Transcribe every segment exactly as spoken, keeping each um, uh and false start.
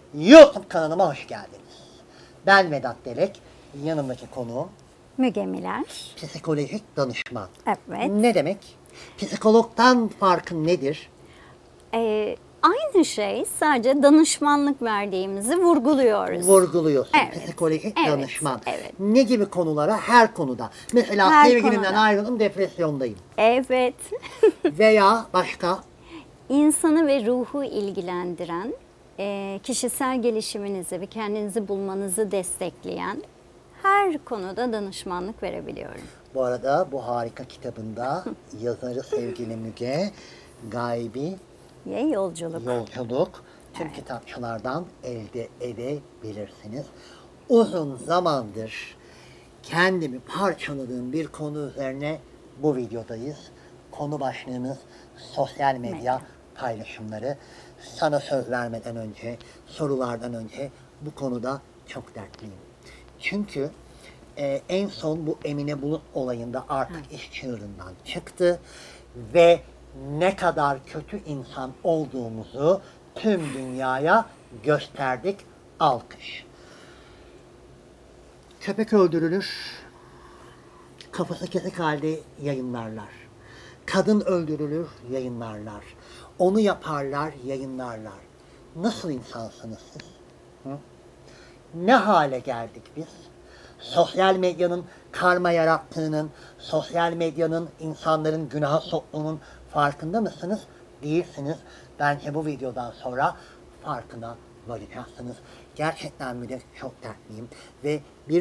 YouTube kanalıma hoş geldiniz. Ben Vedat Delek, yanımdaki konuğum Müge Miler. Psikolojik danışman. Evet. Ne demek? Psikologdan farkı nedir? Ee, aynı şey, sadece danışmanlık verdiğimizi vurguluyoruz. Vurguluyorsun. Evet. Psikolojik Evet, danışman. evet. Ne gibi konulara? Her konuda. Mesela Her sevgilimden konuda. ayrıldım, depresyondayım. Evet. Veya başka? İnsanı ve ruhu ilgilendiren, e, kişisel gelişiminizi ve kendinizi bulmanızı destekleyen her konuda danışmanlık verebiliyorum. Bu arada bu harika kitabında yazarı sevgili Müge, Gaybi Ye yolculuk. Yolculuk tüm kitapçılardan elde edebilirsiniz. Uzun zamandır kendimi parçaladığım bir konu üzerine bu videodayız. Konu başlığımız sosyal medya Medya. paylaşımları. Sana söz vermeden önce, sorulardan önce bu konuda çok dertliyim. Çünkü e, en son bu Emine Bulut olayında artık iş çığırından çıktı ve ne kadar kötü insan olduğumuzu tüm dünyaya gösterdik. Alkış. Köpek öldürülür, kafası kesik halde yayınlarlar. Kadın öldürülür, yayınlarlar. Onu yaparlar, yayınlarlar. Nasıl insansınız siz? Hı? Ne hale geldik biz? Sosyal medyanın karma yarattığının, sosyal medyanın insanların günaha soktuğunun farkında mısınız? Değilsiniz. Bence bu videodan sonra farkına varacaksınız. Gerçekten bir de çok dertliyim. Ve bir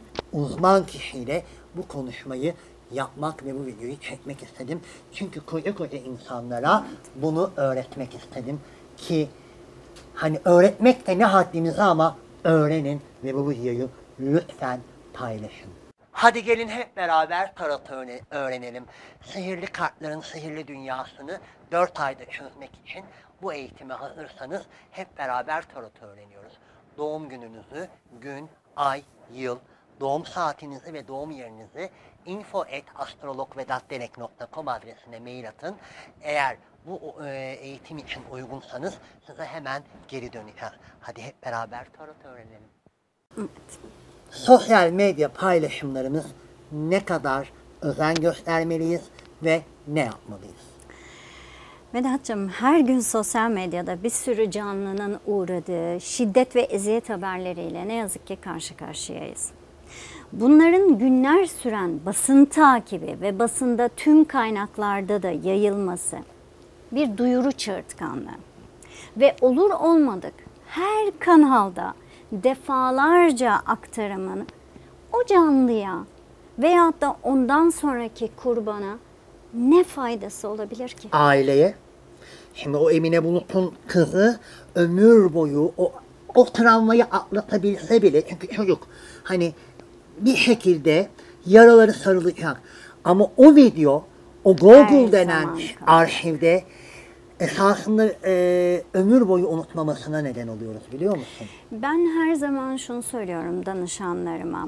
uzman kişiyle bu konuşmayı yapmak ve bu videoyu çekmek istedim. Çünkü koca koca insanlara bunu öğretmek istedim. Ki hani öğretmek de ne haddimize ama öğrenin ve bu videoyu lütfen paylaşın. Hadi gelin hep beraber tarot öğrenelim. Sihirli kartların sihirli dünyasını dört ayda çözmek için bu eğitime hazırsanız hep beraber tarot öğreniyoruz. Doğum gününüzü, gün, ay, yıl, doğum saatinizi ve doğum yerinizi info at astrologvedatdelek nokta com adresine mail atın. Eğer bu e, eğitim için uygunsanız size hemen geri döneceğiz. Hadi hep beraber tarot öğrenelim. Evet. Sosyal medya paylaşımlarımız ne kadar özen göstermeliyiz ve ne yapmalıyız? Vedat'cığım, her gün sosyal medyada bir sürü canlının uğradığı şiddet ve eziyet haberleriyle ne yazık ki karşı karşıyayız. Bunların günler süren basın takibi ve basında tüm kaynaklarda da yayılması bir duyuru çığırtkanlığı. Ve olur olmadık her kanalda defalarca aktarımın o canlıya veyahut da ondan sonraki kurbana ne faydası olabilir ki? Aileye. Şimdi o Emine Bulut'un kızı ömür boyu o, o travmayı atlatabilse bile, çünkü çocuk hani bir şekilde yaraları sarılacak. Ama o video, o Google Her denen zaman kalır. arşivde esasında e, ömür boyu unutmamasına neden oluyoruz, biliyor musun? Ben her zaman şunu söylüyorum danışanlarıma.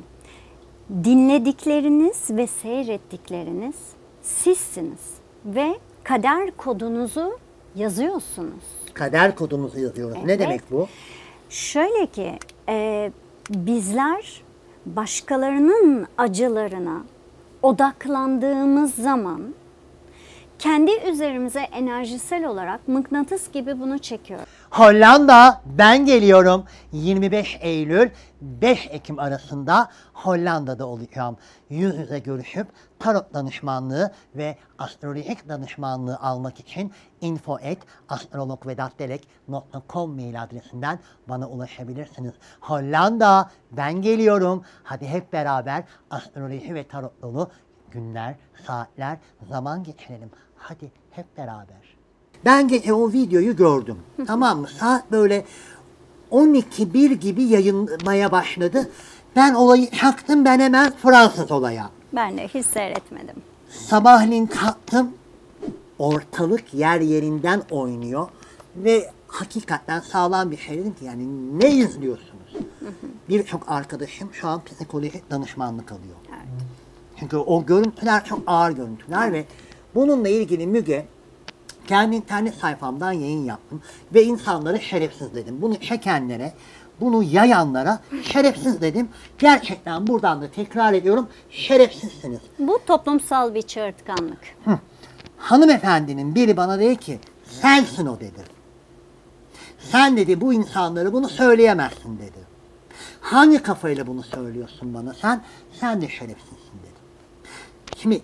Dinledikleriniz ve seyrettikleriniz sizsiniz ve kader kodunuzu yazıyorsunuz. Kader kodumuzu yazıyoruz. Ne Evet. demek bu? Şöyle ki e, bizler başkalarının acılarına odaklandığımız zaman kendi üzerimize enerjisel olarak mıknatıs gibi bunu çekiyoruz. Hollanda, ben geliyorum. yirmi beş Eylül beş Ekim arasında Hollanda'da olacağım. Yüz yüze görüşüp tarot danışmanlığı ve astrolojik danışmanlığı almak için info at astrologvedatdelek nokta com mail adresinden bana ulaşabilirsiniz. Hollanda, ben geliyorum. Hadi hep beraber astroloji ve tarot dolu günler, saatler, zaman geçirelim. Hadi hep beraber. Ben gece o videoyu gördüm. Tamam mı? Saat böyle on iki bir gibi yayınlamaya başladı. Ben olayı çaktım, ben hemen Fransız olaya. Ben de hiç seyretmedim. Sabahleyin kalktım. Ortalık yer yerinden oynuyor. Ve hakikaten sağlam bir şey, dedim ki yani ne izliyorsunuz? Birçok arkadaşım şu an psikolojik danışmanlık alıyor. Evet. Çünkü o görüntüler çok ağır görüntüler ve bununla ilgili Müge kendi internet sayfamdan yayın yaptım ve insanları şerefsiz dedim. Bunu çekenlere, bunu yayanlara şerefsiz dedim. Gerçekten buradan da tekrar ediyorum, şerefsizsiniz. Bu toplumsal bir çığırtkanlık. Hı. Hanımefendinin biri bana dedi ki, sensin o dedi. Sen dedi bu insanları bunu söyleyemezsin dedi. Hangi kafayla bunu söylüyorsun bana sen? Sen de şerefsizsin dedi. Şimdi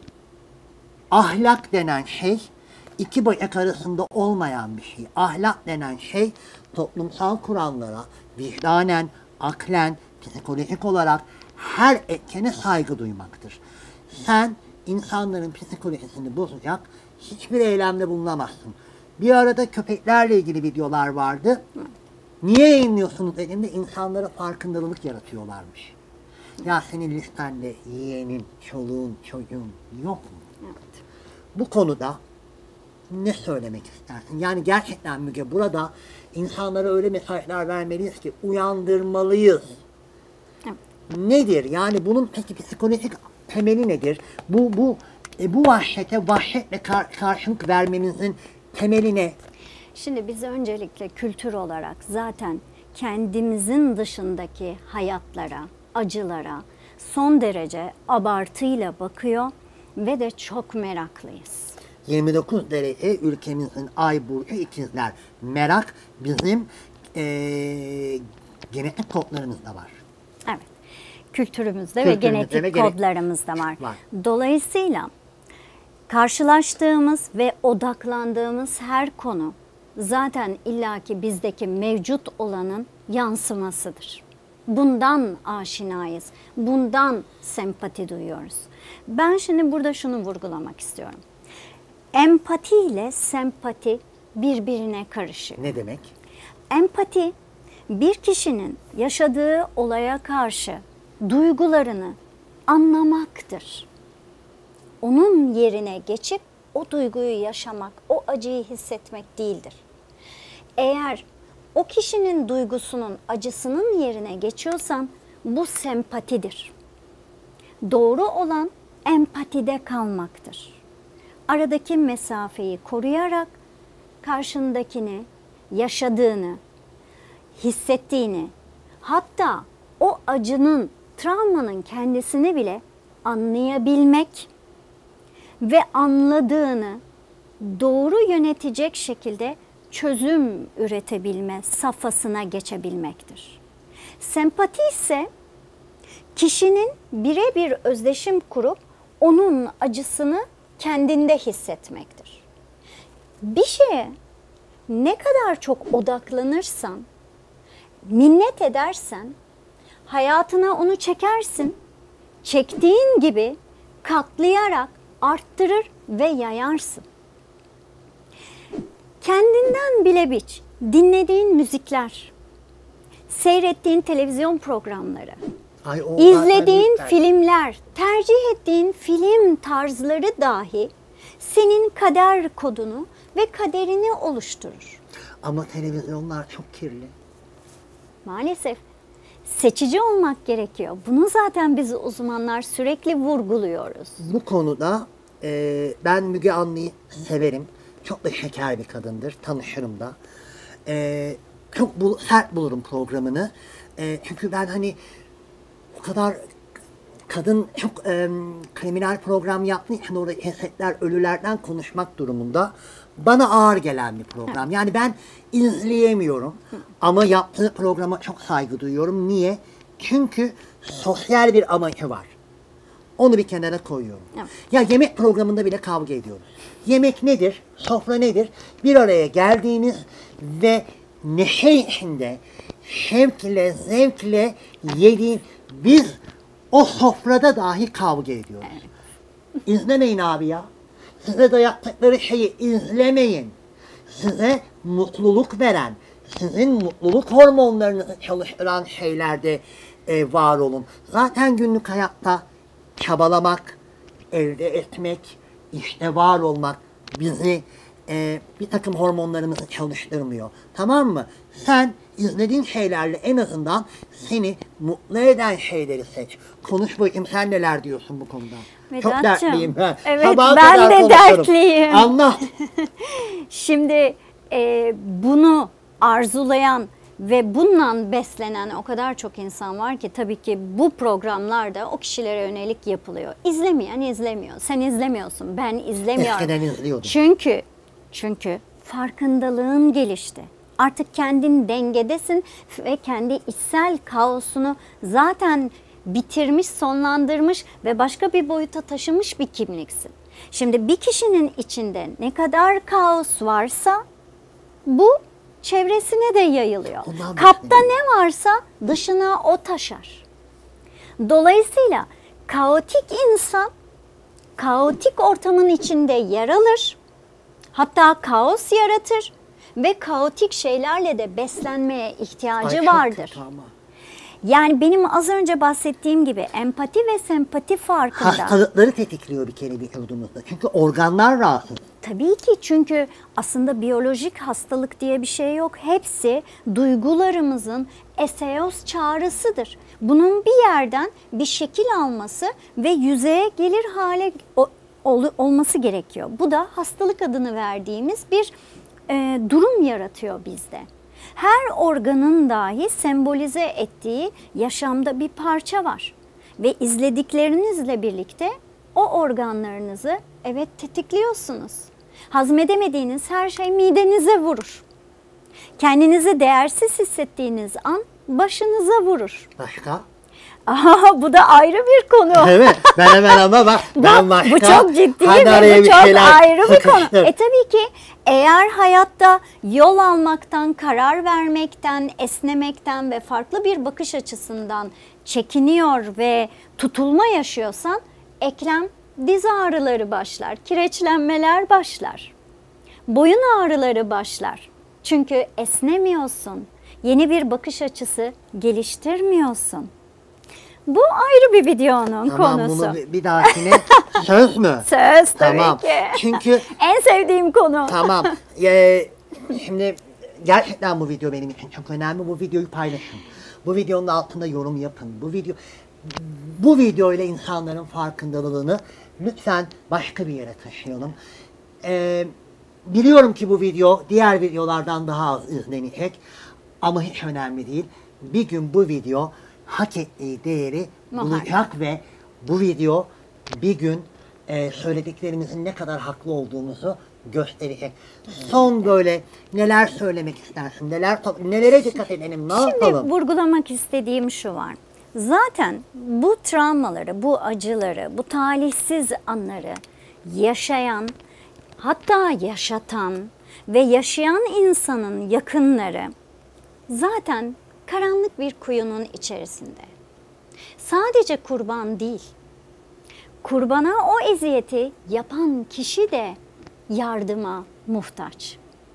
ahlak denen şey iki bacak arasında olmayan bir şey. Ahlak denen şey toplumsal kurallara vicdanen, aklen, psikolojik olarak her etkene saygı duymaktır. Sen insanların psikolojisini bozacak hiçbir eylemde bulunamazsın. Bir arada köpeklerle ilgili videolar vardı. Niye yayınlıyorsunuz dediğimde insanlara farkındalık yaratıyorlarmış. Ya senin listende yeğenin, çoluğun, çocuğun yok mu? Evet. Bu konuda ne söylemek istersin? Yani gerçekten Müge burada insanlara öyle mesajlar vermeliyiz ki uyandırmalıyız. Evet. Nedir? Yani bunun peki psikolojik temeli nedir? Bu bu e, bu vahşete vahşetle kar karşılık vermemizin temeli ne? Şimdi biz öncelikle kültür olarak zaten kendimizin dışındaki hayatlara, acılara son derece abartıyla bakıyor ve de çok meraklıyız. yirmi dokuz derece ülkemizin ay burcu ikizler. Merak bizim ee, genetik kodlarımızda var. Evet. Kültürümüzde ve Kültürümüzde genetik ve kodlarımızda var. var. Dolayısıyla karşılaştığımız ve odaklandığımız her konu zaten illaki bizdeki mevcut olanın yansımasıdır. Bundan aşinayız, bundan sempati duyuyoruz. Ben şimdi burada şunu vurgulamak istiyorum. Empati ile sempati birbirine karışıyor. Ne demek? Empati, bir kişinin yaşadığı olaya karşı duygularını anlamaktır. Onun yerine geçip o duyguyu yaşamak, o acıyı hissetmek değildir. Eğer o kişinin duygusunun, acısının yerine geçiyorsan bu sempatidir. Doğru olan empatide kalmaktır. Aradaki mesafeyi koruyarak karşındakini, yaşadığını, hissettiğini, hatta o acının, travmanın kendisini bile anlayabilmek ve anladığını doğru yönetecek şekilde çözüm üretebilme safhasına geçebilmektir. Sempati ise kişinin birebir özdeşim kurup onun acısını kendinde hissetmektir. Bir şeye ne kadar çok odaklanırsan, minnet edersen, hayatına onu çekersin, çektiğin gibi katlayarak arttırır ve yayarsın. Kendinden bile biç, dinlediğin müzikler, seyrettiğin televizyon programları, Ay, o izlediğin zaten- filmler, tercih ettiğin film tarzları dahi senin kader kodunu ve kaderini oluşturur. Ama televizyonlar çok kirli. Maalesef seçici olmak gerekiyor. Bunu zaten biz uzmanlar sürekli vurguluyoruz. Bu konuda e, ben Müge Anlı'yı severim. Çok da şeker bir kadındır. Tanışırım da. E, çok bul sert bulurum programını. E, çünkü ben hani o kadar kadın çok e, kriminal program yaptığı için orada cesetler, ölülerden konuşmak durumunda bana ağır gelen bir program. Yani ben izleyemiyorum ama yaptığı programa çok saygı duyuyorum. Niye? Çünkü sosyal bir amacı var. Onu bir kenara koyuyorum. Evet. Ya yemek programında bile kavga ediyoruz. Yemek nedir? Sofra nedir? Bir araya geldiğiniz ve neşe içinde şevkle, zevkle yediğin, biz o sofrada dahi kavga ediyoruz. Evet. İzlemeyin abi ya. Size dayattıkları şeyi izlemeyin. Size mutluluk veren, sizin mutluluk hormonlarınızı çalıştıran şeylerde e, var olun. Zaten günlük hayatta çabalamak, elde etmek, işte var olmak bizi e, bir takım hormonlarımızı çalıştırmıyor. Tamam mı? Sen izlediğin şeylerle en azından seni mutlu eden şeyleri seç. Konuş bakayım, sen neler diyorsun bu konuda? Çok Vedat'cığım, dertliyim ben. evet, Sabaha ben kadar de konuşurum. dertliyim. Anlat. Şimdi e, bunu arzulayan ve bununla beslenen o kadar çok insan var ki tabii ki bu programlarda o kişilere yönelik yapılıyor. İzlemeyen izlemiyor. Sen izlemiyorsun. Ben izlemiyorum. Eskiden izliyordum. Çünkü çünkü farkındalığın gelişti. Artık kendin dengedesin ve kendi içsel kaosunu zaten bitirmiş, sonlandırmış ve başka bir boyuta taşımış bir kimliksin. Şimdi bir kişinin içinde ne kadar kaos varsa bu çevresine de yayılıyor. Ondan Kapta ne varsa dışına o taşar. Dolayısıyla kaotik insan kaotik ortamın içinde yer alır. Hatta kaos yaratır ve kaotik şeylerle de beslenmeye ihtiyacı Ay, çok vardır. kötü ama. Yani benim az önce bahsettiğim gibi empati ve sempati farkında. Hastalıkları tetikliyor bir kere vücudumuzda. Çünkü organlar rahatsız. Tabii ki, çünkü aslında biyolojik hastalık diye bir şey yok. Hepsi duygularımızın eseos çağrısıdır. Bunun bir yerden bir şekil alması ve yüzeye gelir hale ol, olması gerekiyor. Bu da hastalık adını verdiğimiz bir e, durum yaratıyor bizde. Her organın dahi sembolize ettiği yaşamda bir parça var. Ve izlediklerinizle birlikte o organlarınızı evet tetikliyorsunuz. Hazmedemediğiniz her şey midenize vurur. Kendinizi değersiz hissettiğiniz an başınıza vurur. Başka? Aha, bu da ayrı bir konu. Evet, ben hemen ama bak ben bu, başka. bu çok ciddi Hadi araya ve bu bir çok şeyler ayrı bir konu. sıkıştır. E tabii ki eğer hayatta yol almaktan, karar vermekten, esnemekten ve farklı bir bakış açısından çekiniyor ve tutulma yaşıyorsan eklem, diz ağrıları başlar, kireçlenmeler başlar, boyun ağrıları başlar. Çünkü esnemiyorsun, yeni bir bakış açısı geliştirmiyorsun. Bu ayrı bir videonun Tamam, konusu. bunu bir, bir dahakine söz mü? Söz tabii Tamam. ki. Çünkü En sevdiğim konu. tamam. Ee, şimdi gerçekten bu video benim için çok önemli. Bu videoyu paylaşın. Bu videonun altında yorum yapın. Bu video bu video ile insanların farkındalığını lütfen başka bir yere taşıyalım. Ee, biliyorum ki bu video diğer videolardan daha az izlenecek. Ama hiç önemli değil. Bir gün bu video hak ettiği değeri Muhakkak. bulacak ve bu video bir gün e, söylediklerimizin ne kadar haklı olduğumuzu gösterecek. Son böyle neler söylemek istersin, neler nelere dikkat edelim, ne Şimdi yapalım? vurgulamak istediğim şu var. Zaten bu travmaları, bu acıları, bu talihsiz anları yaşayan, hatta yaşatan ve yaşayan insanın yakınları zaten karanlık bir kuyunun içerisinde. Sadece kurban değil, kurbana o eziyeti yapan kişi de yardıma muhtaç.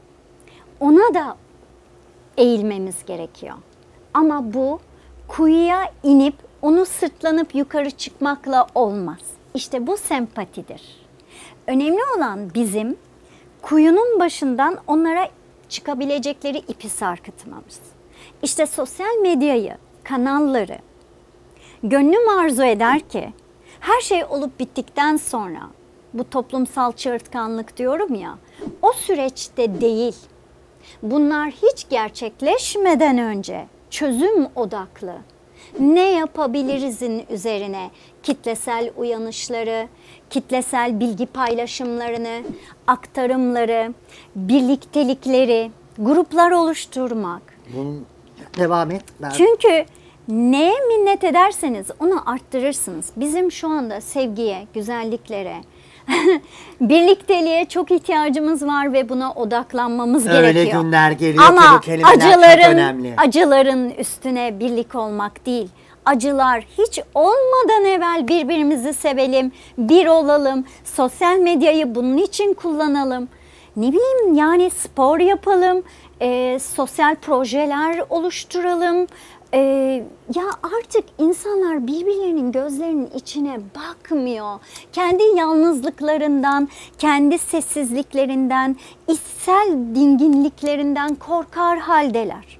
Ona da eğilmemiz gerekiyor. Ama bu kuyuya inip onu sırtlanıp yukarı çıkmakla olmaz. İşte bu sempatidir. Önemli olan bizim kuyunun başından onlara çıkabilecekleri ipi sarkıtmamız. İşte sosyal medyayı, kanalları, gönlüm arzu eder ki her şey olup bittikten sonra, bu toplumsal çığırtkanlık diyorum ya, o süreçte değil, bunlar hiç gerçekleşmeden önce çözüm odaklı, ne yapabilirizin üzerine kitlesel uyanışları, kitlesel bilgi paylaşımlarını, aktarımları, birliktelikleri, gruplar oluşturmak. Bunu devam et. Ben... Çünkü neye minnet ederseniz onu arttırırsınız. Bizim şu anda sevgiye, güzelliklere, birlikteliğe çok ihtiyacımız var ve buna odaklanmamız Öyle gerekiyor. günler geliyor Ama ki bu kelimeler çok acıların, önemli. acıların üstüne birlik olmak değil. Acılar hiç olmadan evvel birbirimizi sevelim, bir olalım, sosyal medyayı bunun için kullanalım. Ne bileyim, yani spor yapalım, e, sosyal projeler oluşturalım. E, ya artık insanlar birbirlerinin gözlerinin içine bakmıyor. Kendi yalnızlıklarından, kendi sessizliklerinden, içsel dinginliklerinden korkar haldeler.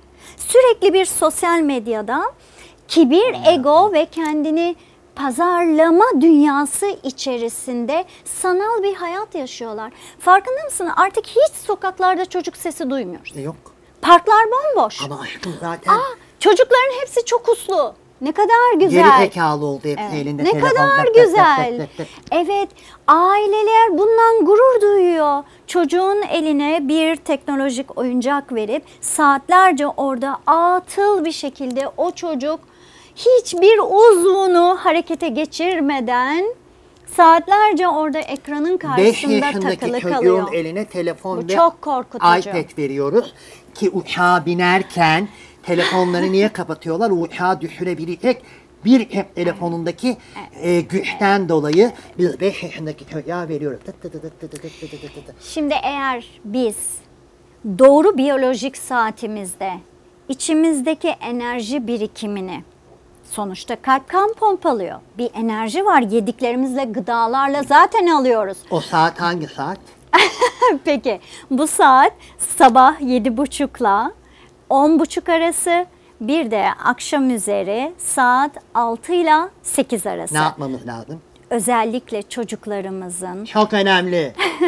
sürekli bir sosyal medyada kibir, ego ve kendini pazarlama dünyası içerisinde sanal bir hayat yaşıyorlar. Farkında mısın? Artık hiç sokaklarda çocuk sesi duymuyoruz. E, yok. Parklar bomboş. Ama aşkım zaten Aa, çocukların hepsi çok uslu. Ne kadar güzel. geri zekalı oldu hepsi Evet. elinde Ne telefon. kadar tık tık tık güzel. tık tık tık. Evet, aileler bundan gurur duyuyor. Çocuğun eline bir teknolojik oyuncak verip saatlerce orada atıl bir şekilde o çocuk hiçbir uzvunu harekete geçirmeden saatlerce orada ekranın beş karşısında yaşındaki takılı çocuğun kalıyor. eline telefon Bu ve çok korkutucu. iPad veriyoruz ki uçağa binerken telefonları niye kapatıyorlar? O uçağı düşürebilecek bir cep telefonundaki e, güçten dolayı biz beş yaşındaki çocuğa veriyoruz. Tıt tıt tıt tıt tıt tıt tıt tıt tıt. Şimdi eğer biz doğru biyolojik saatimizde içimizdeki enerji birikimini, sonuçta kalp kan pompalıyor. Bir enerji var, yediklerimizle, gıdalarla zaten alıyoruz. O saat hangi saat? Peki bu saat sabah yedi buçukla on buçuk arası, bir de akşam üzeri saat altı ile sekiz arası. Ne yapmamız lazım? Özellikle çocuklarımızın Çok önemli.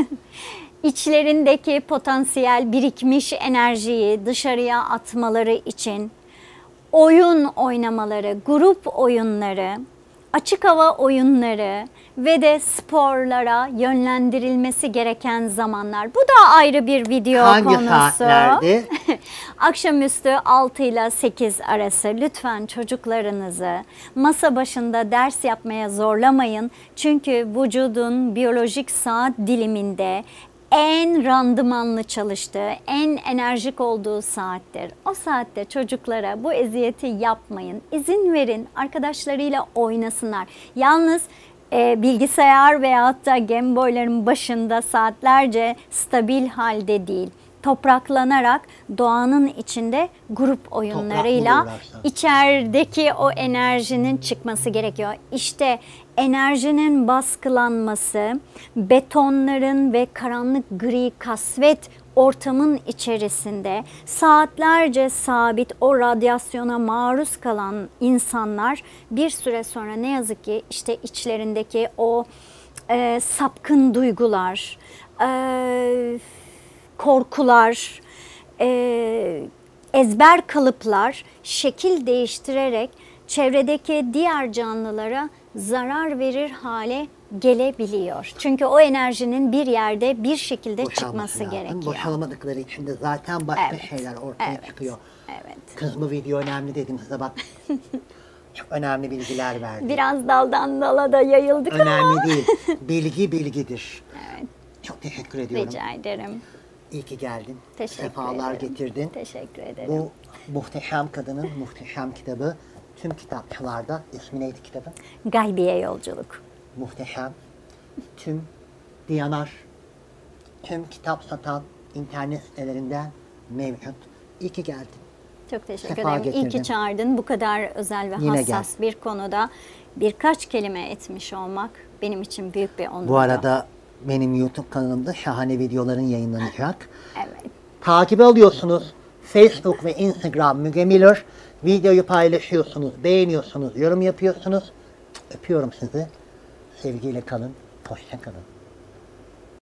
içlerindeki potansiyel birikmiş enerjiyi dışarıya atmaları için oyun oynamaları, grup oyunları, açık hava oyunları ve de sporlara yönlendirilmesi gereken zamanlar. Bu da ayrı bir video Hangi konusu. saatlerde? Akşamüstü altı ile sekiz arası lütfen çocuklarınızı masa başında ders yapmaya zorlamayın. Çünkü vücudun biyolojik saat diliminde en randımanlı çalıştığı, en enerjik olduğu saattir. O saatte çocuklara bu eziyeti yapmayın. İzin verin, arkadaşlarıyla oynasınlar. Yalnız e, bilgisayar veyahut da Game Boy'ların başında saatlerce stabil halde değil. Topraklanarak doğanın içinde grup oyunlarıyla uğraşsan. içerideki o enerjinin çıkması gerekiyor. İşte enerjinin baskılanması, betonların ve karanlık gri kasvet ortamın içerisinde saatlerce sabit o radyasyona maruz kalan insanlar bir süre sonra ne yazık ki işte içlerindeki o e, sapkın duygular, e, korkular, e, ezber kalıplar şekil değiştirerek çevredeki diğer canlılara zarar verir hale gelebiliyor. Çünkü o enerjinin bir yerde bir şekilde Boşalması çıkması lazım. gerekiyor. Boşalamadıkları için de zaten başka Evet, şeyler ortaya evet, çıkıyor. evet. Kız bu video önemli dedim size bak. Çok önemli bilgiler verdi. Biraz daldan dala da yayıldık ama. Önemli değil. Bilgi bilgidir. Evet, Çok teşekkür ediyorum. rica ederim. İyi ki geldin. Teşekkür Sefalar ederim. getirdin. Teşekkür ederim. Bu muhteşem kadının muhteşem kitabı tüm kitapçılarda, ismi neydi kitabın? Gaybiye yolculuk. Muhteşem. Tüm Diyanar, tüm kitap satan internet sitelerinden mevcut. İyi ki geldin. Çok teşekkür Sefa ederim. İyi ki getirdin. çağırdın. Bu kadar özel ve Yine hassas bir konuda birkaç kelime etmiş olmak benim için büyük bir onurdu. Bu arada benim YouTube kanalımda şahane videoların yayınlanacak. Evet. Takip alıyorsunuz. Facebook ve Instagram Müge Miller. Videoyu paylaşıyorsunuz, beğeniyorsunuz, yorum yapıyorsunuz. Öpüyorum sizi. Sevgiyle kalın. Hoşça kalın.